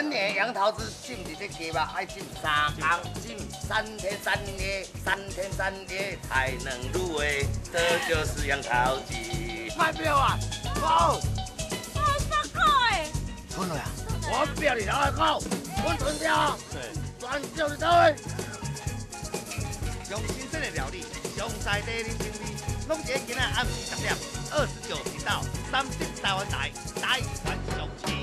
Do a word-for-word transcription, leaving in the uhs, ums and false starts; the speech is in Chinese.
咱的杨桃汁浸伫这鸡肉，爱浸三工，浸三天三夜，三天三夜才能入味，这就是杨桃鸡。卖票啊！好。 好十块诶！ 吞了呀！我不要你老来搞，我吞掉。对，专就是这位。上新鲜的料理，上在地人情味，拢在今仔暗时十点二十九频道三十台湾台台湾上市。